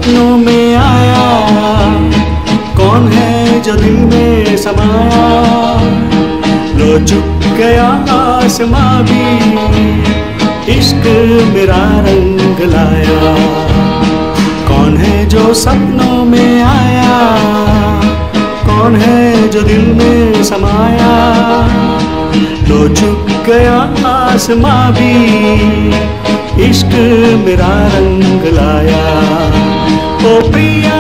सपनों में आया, कौन है जो दिल में समाया। लो झुक गया आसमां भी, इश्क मेरा रंग लाया। कौन है जो सपनों में आया, कौन है जो दिल में समाया। लो झुक गया आसमां भी, इश्क मेरा रंग लाया। ओ प्रिया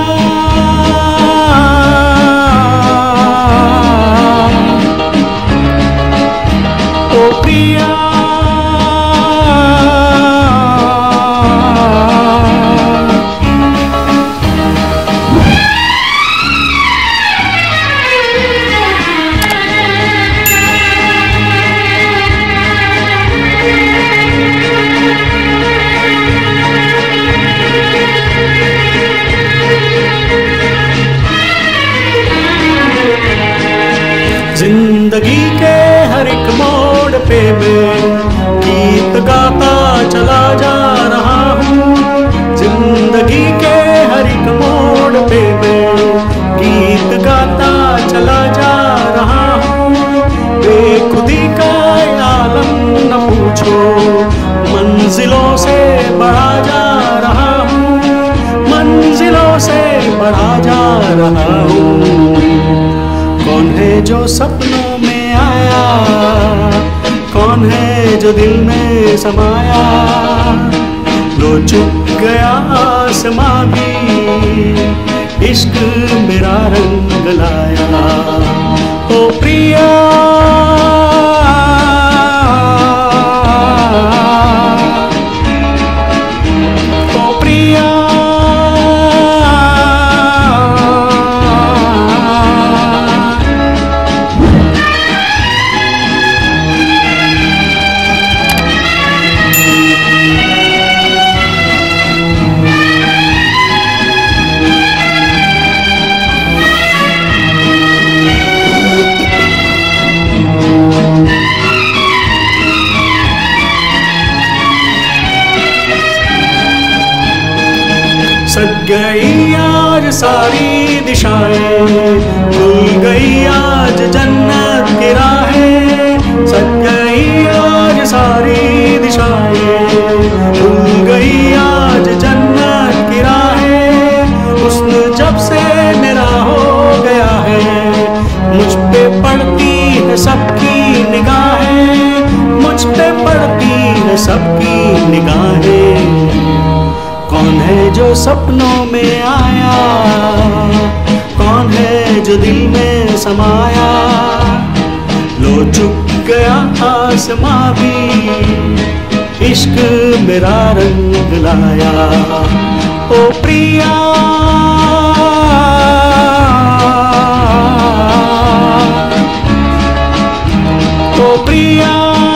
ओ प्रिया जिंदगी के हर एक मोड़ पे मैं गीत गाता चला जा रहा हूँ। जिंदगी के हर एक मोड़ पे मैं गीत गाता चला जा रहा हूँ। बेखुदी का आलम न पूछो, मंजिलों से बढ़ा जा रहा हूँ। मंजिलों से बढ़ा जा रहा हूँ। कौन है जो सपनों में आया, कौन है जो दिल में समाया। लो झुक गया आसमां भी, इश्क मेरा रंग लाया। ओ प्रिया ओ प्रिया सज गई आज सारी दिशाएं, खुल गई आज जन्नत की राहें। सज गई आज सारी दिशाएं, खुल गई आज जन्नत की राहें। हुस्न जब से मेरा हो गया है, मुझ पे पड़ती है सबकी निगाहें। मुझ पे पड़ती है सबकी निगाहें। कौन है जो सपनों में आया, कौन है जो दिल में समाया। लो झुक गया आसमां भी, इश्क मेरा रंग लाया। ओ प्रिया ओ प्रिया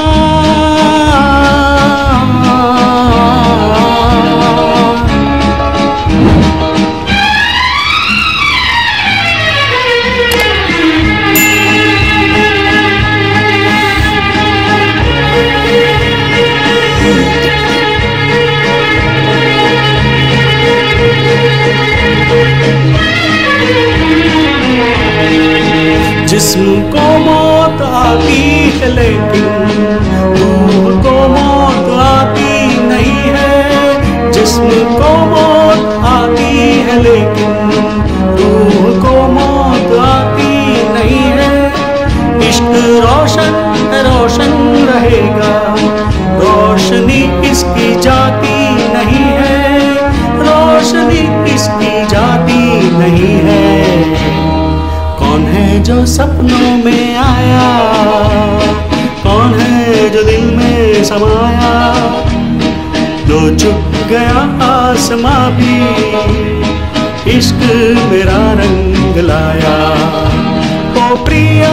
जिस्म को मौत आती है लेकिन रूह को मौत आती नहीं है। जिस्म को मौत आती है लेकिन रूह को मौत आती नहीं है। इश्क रोशन है, रोशन रहेगा, रोशनी इसकी जाती नहीं है। रोशनी इसकी जाती नहीं है। कौन है जो सपनों में आया, कौन है जो दिल में समाया। लो झुक गया आसमां भी, इश्क मेरा रंग लाया। ओ प्रिया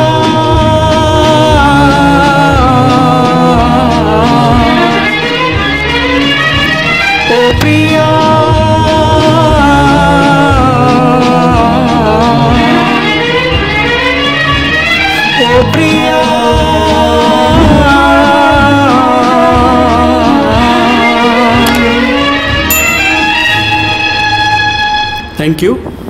ओ प्रिया ओ प्रिया थैंक यू।